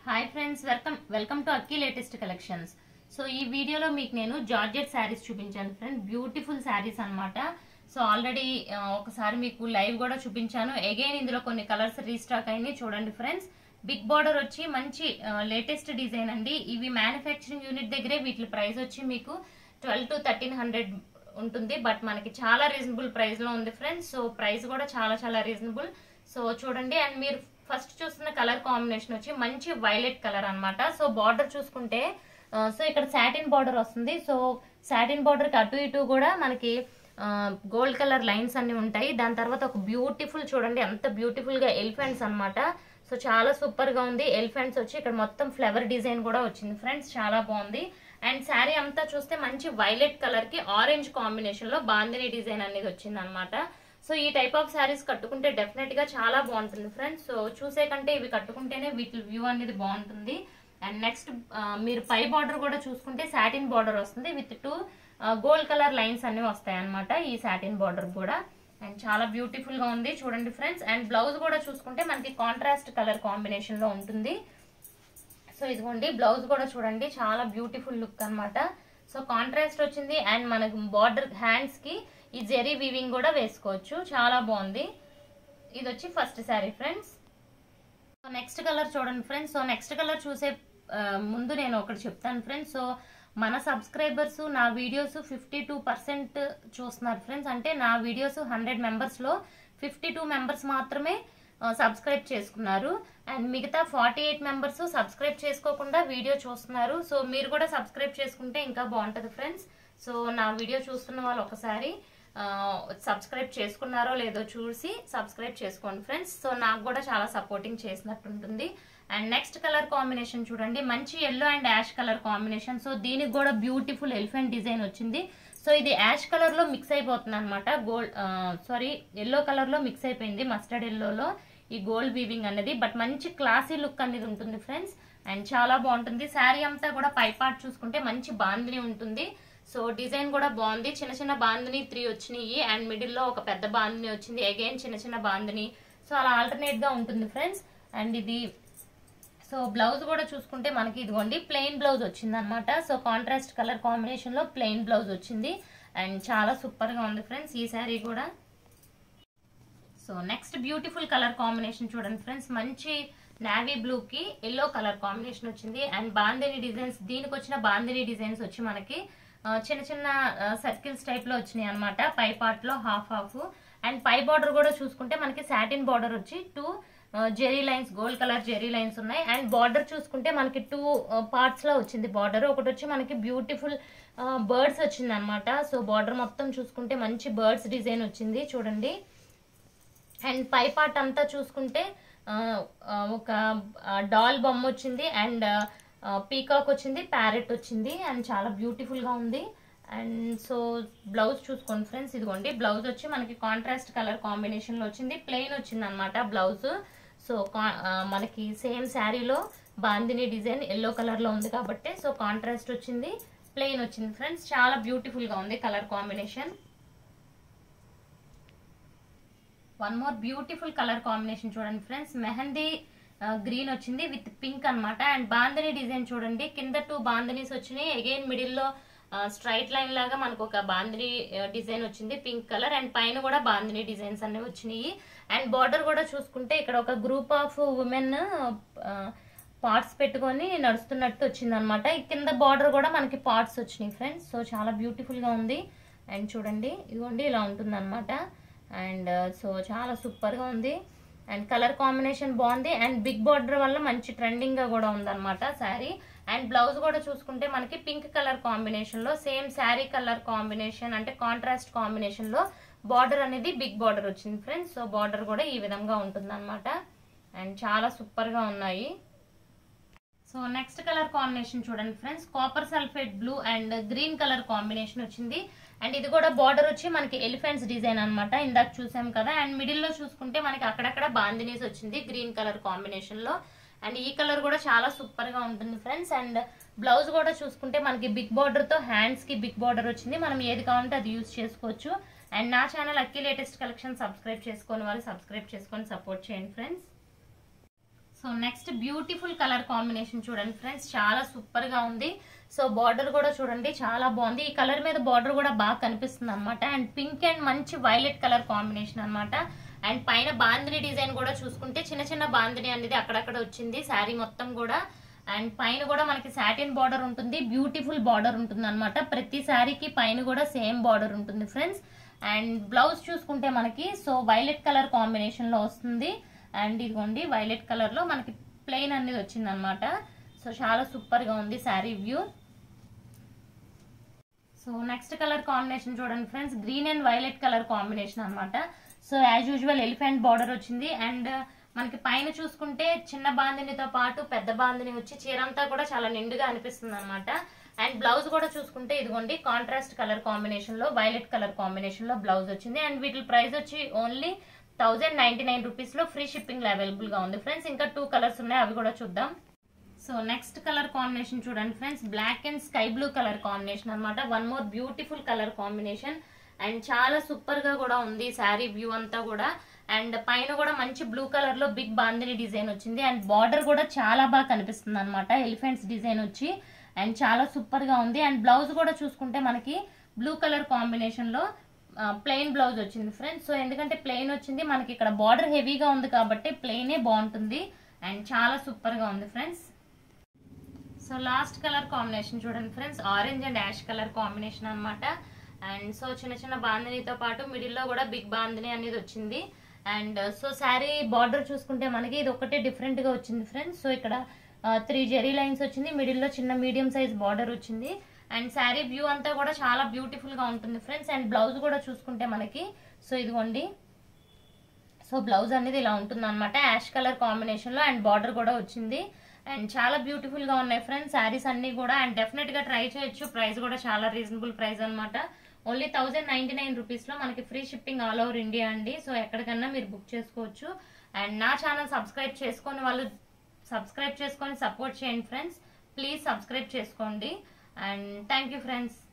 Hi friends, welcome to Akki latest collections. So ఈ వీడియోలో మీకు నేను జార్జెట్ శారీస్ చూపించాను ఫ్రెండ్. బ్యూటిఫుల్ శారీస్ అన్నమాట. సో ఆల్రెడీ ఒకసారి మీకు లైవ్ కూడా చూపించాను. అగైన్ ఇందులో కొన్ని కలర్స్ రీస్టాక్ అయినాయి. చూడండి ఫ్రెండ్స్, బిగ్ బార్డర్ వచ్చి మంచి లేటెస్ట్ డిజైన్ అండి. ఇవి మ్యానుఫ్యాక్చరింగ్ యూనిట్ దగ్గరే వీటి ప్రైస్ వచ్చి మీకు 1200 to 1300 ఉంటుంది. బట్ మనకి చాలా రీజనబుల్ ప్రైస్ లో ఉంది ఫ్రెండ్స్. సో ప్రైస్ కూడా చాలా రీజనబుల్. సో చూడండి, అండ్ మీరు ఫస్ట్ చూస్తున్న కలర్ కాంబినేషన్ వచ్చి మంచి వైలెట్ కలర్ అన్నమాట. సో బార్డర్ చూసుకుంటే సో ఇక్కడ సాటిన్ బార్డర్ వస్తుంది. సో సాటిన్ బార్డర్ కి అటు ఇటు కూడా మనకి గోల్డ్ కలర్ లైన్స్ అన్ని ఉంటాయి. దాని తర్వాత ఒక బ్యూటిఫుల్, చూడండి ఎంత బ్యూటిఫుల్ గా ఎలిఫెంట్స్ అన్నమాట. సో చాలా సూపర్ గా ఉంది. ఎలిఫెంట్స్ వచ్చి ఇక్కడ మొత్తం ఫ్లవర్ డిజైన్ కూడా వచ్చింది ఫ్రెండ్స్, చాలా బాగుంది. అండ్ శారీ అంతా చూస్తే మంచి వైలెట్ కలర్ కి ఆరెంజ్ కాంబినేషన్ లో బాందిని డిజైన్ అనేది వచ్చింది అనమాట. సో ఈ టైప్ ఆఫ్ శారీస్ కట్టుకుంటే డెఫినెట్ గా చాలా బాగుంటుంది ఫ్రెండ్స్. సో చూసే కంటే ఇవి కట్టుకుంటేనే వీటి వ్యూ అనేది బాగుంటుంది. అండ్ నెక్స్ట్ మీరు పై బార్డర్ కూడా చూసుకుంటే సాటిన్ బార్డర్ వస్తుంది విత్ 2 గోల్డ్ కలర్ లైన్స్ అన్ని వస్తాయి అనమాట ఈ సాటిన్ బార్డర్ కూడా. అండ్ చాలా బ్యూటిఫుల్ గా ఉంది చూడండి ఫ్రెండ్స్. అండ్ బ్లౌజ్ కూడా చూసుకుంటే మనకి కాంట్రాస్ట్ కలర్ కాంబినేషన్ లో ఉంటుంది. సో ఇదిగోండి బ్లౌజ్ కూడా చూడండి, చాలా బ్యూటిఫుల్ లుక్ అన్నమాట. సో కాంట్రాస్ట్ వచ్చింది. అండ్ మనకు బార్డర్ హ్యాండ్స్ కి ఈ జెరీ వీవింగ్ కూడా వేసుకోవచ్చు, చాలా బాగుంది. ఇది వచ్చి first sari friends. So next colour చూడండి ఫ్రెండ్స్. సో నెక్స్ట్ కలర్ చూసే ముందు నేను ఒకటి చెప్తాను ఫ్రెండ్స్. సో మన సబ్స్క్రైబర్స్ నా వీడియోస్ 52% చూస్తున్నారు ఫ్రెండ్స్. అంటే నా వీడియోస్ 100 మెంబర్స్ లో 52 మెంబర్స్ మాత్రమే సబ్స్క్రైబ్ చేసుకున్నారు. అండ్ మిగతా 48 మెంబర్స్ సబ్స్క్రైబ్ చేసుకోకుండా వీడియో చూస్తున్నారు. సో మీరు కూడా సబ్స్క్రైబ్ చేసుకుంటే ఇంకా బాగుంటది ఫ్రెండ్స్. సో నా వీడియో చూస్తున్న వాళ్ళు ఒకసారి సబ్స్క్రైబ్ చేసుకున్నారో లేదో చూసి సబ్స్క్రైబ్ చేసుకోండి ఫ్రెండ్స్. సో నాకు కూడా చాలా సపోర్టింగ్ చేసినట్టు ఉంటుంది. అండ్ నెక్స్ట్ కలర్ కాంబినేషన్ చూడండి, మంచి yellow and ash colour combination. So దీనికి కూడా బ్యూటిఫుల్ ఎలిఫెంట్ డిజైన్ వచ్చింది. సో ఇది యాష్ కలర్ లో మిక్స్ అయిపోతుంది అనమాట. ఎల్లో కలర్ లో మిక్స్ అయిపోయింది, మస్టర్డ్ ఎల్లోలో ఈ గోల్డ్ వీవింగ్ అనేది. బట్ మంచి క్లాసీ లుక్ అనేది ఉంటుంది ఫ్రెండ్స్. అండ్ చాలా బాగుంటుంది. శారీ అంతా కూడా పై పార్ట్ చూసుకుంటే మంచి బాందిని ఉంటుంది. సో డిజైన్ కూడా బాగుంది. చిన్న బాందిని 3 వచ్చినాయి. అండ్ మిడిల్ లో ఒక పెద్ద బాందిని వచ్చింది. అగైన్ చిన్న బాందిని. సో అలా ఆల్టర్నేట్ గా ఉంటుంది ఫ్రెండ్స్. అండ్ ఇది సో బ్లౌజ్ కూడా చూసుకుంటే మనకి ఇదిగోండి ప్లెయిన్ బ్లౌజ్ వచ్చింది అనమాట. సో కాంట్రాస్ట్ కలర్ కాంబినేషన్ లో ప్లెయిన్ బ్లౌజ్ వచ్చింది. అండ్ చాలా సూపర్ గా ఉంది ఫ్రెండ్స్ ఈ శారీ కూడా. So next beautiful colour combination చూడండి ఫ్రెండ్స్, మంచి నావీ బ్లూ కి ఎల్లో కలర్ కాంబినేషన్ వచ్చింది. అండ్ బాందిని డిజైన్స్, దీనికి వచ్చిన బాందిని డిజైన్స్ వచ్చి మనకి చిన్న సర్కిల్స్ టైప్ లో వచ్చినాయి అనమాట. పై పార్ట్ లో హాఫ్. అండ్ పై బార్డర్ కూడా చూసుకుంటే మనకి సాటిన్ బార్డర్ వచ్చి 2 zari lines, gold colour zari lines ఉన్నాయి. అండ్ బార్డర్ చూసుకుంటే మనకి 2 పార్ట్స్ లో వచ్చింది బార్డర్. ఒకటి వచ్చి మనకి బ్యూటిఫుల్ బర్డ్స్ వచ్చింది అనమాట. సో బార్డర్ మొత్తం చూసుకుంటే మంచి బర్డ్స్ డిజైన్ వచ్చింది చూడండి. అండ్ పై పార్ట్ అంతా చూసుకుంటే ఒక డాల్ బొమ్మ వచ్చింది. అండ్ పీకాక్ వచ్చింది, ప్యారెట్ వచ్చింది. అండ్ చాలా బ్యూటిఫుల్ గా ఉంది. అండ్ సో బ్లౌజ్ చూసుకోండి ఫ్రెండ్స్, ఇదిగోండి బ్లౌజ్ వచ్చి మనకి కాంట్రాస్ట్ కలర్ కాంబినేషన్ లో వచ్చింది. ప్లెయిన్ వచ్చింది అనమాట బ్లౌజ్. సో మనకి సేమ్ శారీలో బాందిని డిజైన్ ఎల్లో కలర్ లో ఉంది కాబట్టి సో కాంట్రాస్ట్ వచ్చింది, ప్లెయిన్ వచ్చింది ఫ్రెండ్స్. చాలా బ్యూటిఫుల్ గా ఉంది colour combination. One more beautiful colour combination చూడండి ఫ్రెండ్స్, మెహందీ గ్రీన్ వచ్చింది విత్ పింక్ అనమాట. అండ్ బాందిని డిజైన్ చూడండి, కింద 2 బాందినీస్ వచ్చినాయి. అగైన్ మిడిల్ లో స్ట్రైట్ లైన్ లాగా మనకు ఒక బాందిని డిజైన్ వచ్చింది పింక్ కలర్. అండ్ పైన కూడా బాందిని డిజైన్స్ అన్ని వచ్చినాయి. అండ్ బార్డర్ కూడా చూసుకుంటే ఇక్కడ ఒక గ్రూప్ ఆఫ్ ఉమెన్ పార్ట్స్ పెట్టుకొని నడుస్తున్నట్టు వచ్చింది అనమాట. కింద బార్డర్ కూడా మనకి పార్ట్స్ వచ్చినాయి ఫ్రెండ్స్. సో చాలా బ్యూటిఫుల్ గా ఉంది. అండ్ చూడండి ఇదిగోండి ఇలా ఉంటుంది అనమాట. అండ్ సో చాలా సూపర్ గా ఉంది. అండ్ కలర్ కాంబినేషన్ బాగుంది. అండ్ బిగ్ బార్డర్ వల్ల మంచి ట్రెండింగ్ గా కూడా ఉందన్నమాట శారీ. అండ్ బ్లౌజ్ కూడా చూసుకుంటే మనకి పింక్ కలర్ కాంబినేషన్ లో సేమ్ శారీ కలర్ కాంబినేషన్, అంటే కాంట్రాస్ట్ కాంబినేషన్ లో బార్డర్ అనేది బిగ్ బార్డర్ వచ్చింది ఫ్రెండ్స్. సో బార్డర్ కూడా ఈ విధంగా ఉంటుంది అనమాట. అండ్ చాలా సూపర్ గా ఉన్నాయి. సో నెక్స్ట్ కలర్ కాంబినేషన్ చూడండి friends, copper sulphate blue and green colour combination వచ్చింది. అండ్ ఇది కూడా బార్డర్ వచ్చి మనకి ఎలిఫెంట్స్ డిజైన్ అనమాట, ఇందాక చూసాం కదా. అండ్ మిడిల్ లో చూసుకుంటే మనకి అక్కడక్కడ బాందినీస్ వచ్చింది గ్రీన్ కలర్ కాంబినేషన్ లో. అండ్ ఈ కలర్ కూడా చాలా సూపర్ గా ఉంటుంది ఫ్రెండ్స్. అండ్ బ్లౌజ్ కూడా చూసుకుంటే మనకి బిగ్ బార్డర్ తో హ్యాండ్స్ కి బిగ్ బార్డర్ వచ్చింది. మనం ఏది కావాలంటే అది యూజ్ చేసుకోవచ్చు. అండ్ నా ఛానల్ అక్కి లేటెస్ట్ కలెక్షన్ సబ్స్క్రైబ్ చేసుకొని వాళ్ళు సబ్స్క్రైబ్ చేసుకొని సపోర్ట్ చేయండి friends. So next beautiful colour combination చూడండి ఫ్రెండ్స్, చాలా సూపర్ గా ఉంది. సో బార్డర్ కూడా చూడండి చాలా బాగుంది. ఈ కలర్ మీద బార్డర్ కూడా బాగా కనిపిస్తుంది అనమాట. అండ్ పింక్ అండ్ మంచి వైలెట్ కలర్ కాంబినేషన్ అనమాట. అండ్ పైన బాందిని డిజైన్ కూడా చూసుకుంటే చిన్న చిన్న బాందిని అనేది అక్కడక్కడ వచ్చింది శారీ మొత్తం కూడా. అండ్ పైన కూడా మనకి సాటిన్ బార్డర్ ఉంటుంది, బ్యూటిఫుల్ బార్డర్ ఉంటుంది అనమాట. ప్రతి శారీకి పైన కూడా సేమ్ బార్డర్ ఉంటుంది ఫ్రెండ్స్. అండ్ బ్లౌజ్ చూసుకుంటే మనకి సో వైలెట్ కలర్ కాంబినేషన్ లో వస్తుంది. అండ్ ఇదిగోండి వైలెట్ కలర్ లో మనకి ప్లెయిన్ అనేది వచ్చింది అనమాట. సో చాలా సూపర్ గా ఉంది sari view. So next colour combination చూడండి friends, green and violet colour combination అనమాట. So as usual elephant border వచ్చింది. అండ్ మనకి పైన చూసుకుంటే చిన్న బాందినితో పాటు పెద్ద బాందిని వచ్చి చీరంతా కూడా చాలా నిండుగా అనిపిస్తుంది అనమాట. అండ్ బ్లౌజ్ కూడా చూసుకుంటే ఇదిగోండి కాంట్రాస్ట్ కలర్ కాంబినేషన్ లో వైలెట్ కలర్ కాంబినేషన్ లో బ్లౌజ్ వచ్చింది. అండ్ వీటి ప్రైస్ వచ్చి ఓన్లీ 1099 రూపీస్ లో ఫ్రీ షిప్పింగ్ అవైలబుల్ గా ఉంది ఫ్రెండ్స్. ఇంకా 2 కలర్స్ ఉన్నాయి, అవి కూడా చూద్దాం. సో నెక్స్ట్ కలర్ కాంబినేషన్ చూడండి friends, black and sky blue colour combination అనమాట. One more beautiful colour combination. And చాలా సూపర్ గా కూడా ఉంది శారీ వ్యూ అంతా కూడా. అండ్ పైన కూడా మంచి బ్లూ కలర్ లో బిగ్ బాందిని డిజైన్ వచ్చింది. అండ్ బార్డర్ కూడా చాలా బాగా కనిపిస్తుంది అనమాట, ఎలిఫెంట్స్ డిజైన్ వచ్చి. అండ్ చాలా సూపర్ గా ఉంది. అండ్ బ్లౌజ్ కూడా చూసుకుంటే మనకి బ్లూ కలర్ కాంబినేషన్ లో ప్లెయిన్ బ్లౌజ్ వచ్చింది ఫ్రెండ్స్. సో ఎందుకంటే ప్లెయిన్ వచ్చింది మనకి ఇక్కడ బార్డర్ హెవీగా ఉంది కాబట్టి ప్లెయినే బాగుంటుంది. అండ్ చాలా సూపర్ గా ఉంది friends. So last colour combination చూడండి friends, orange and ash colour combination అనమాట. అండ్ సో చిన్న చిన్న బాందినితో పాటు మిడిల్ లో కూడా బిగ్ బాందిని అనేది వచ్చింది. అండ్ సో శారీ బార్డర్ చూసుకుంటే మనకి ఇది ఒకటే డిఫరెంట్ గా వచ్చింది ఫ్రెండ్స్. సో ఇక్కడ 3 జెరీ లైన్స్ వచ్చింది, మిడిల్ లో చిన్న మీడియం సైజ్ బార్డర్ వచ్చింది. అండ్ శారీ వ్యూ అంతా కూడా చాలా బ్యూటిఫుల్ గా ఉంటుంది ఫ్రెండ్స్. అండ్ బ్లౌజ్ కూడా చూసుకుంటే మనకి సో ఇదిగోండి, సో బ్లౌజ్ అనేది ఇలా ఉంటుంది అనమాట, యాష్ కలర్ కాంబినేషన్ లో. అండ్ బార్డర్ కూడా వచ్చింది. అండ్ చాలా బ్యూటిఫుల్ గా ఉన్నాయి ఫ్రెండ్స్ శారీస్ అన్ని కూడా. అండ్ డెఫినెట్ గా ట్రై చేయొచ్చు, ప్రైస్ కూడా చాలా రీజనబుల్ ప్రైస్ అనమాట. ఓన్లీ 1099 రూపీస్ లో మనకి free shipping all over India అండి. సో ఎక్కడికన్నా మీరు బుక్ చేసుకోవచ్చు. అండ్ నా ఛానల్ సబ్స్క్రైబ్ చేసుకొని వాళ్ళు సబ్స్క్రైబ్ చేసుకొని సపోర్ట్ చేయండి ఫ్రెండ్స్. ప్లీజ్ సబ్స్క్రైబ్ చేసుకోండి. And thank you friends.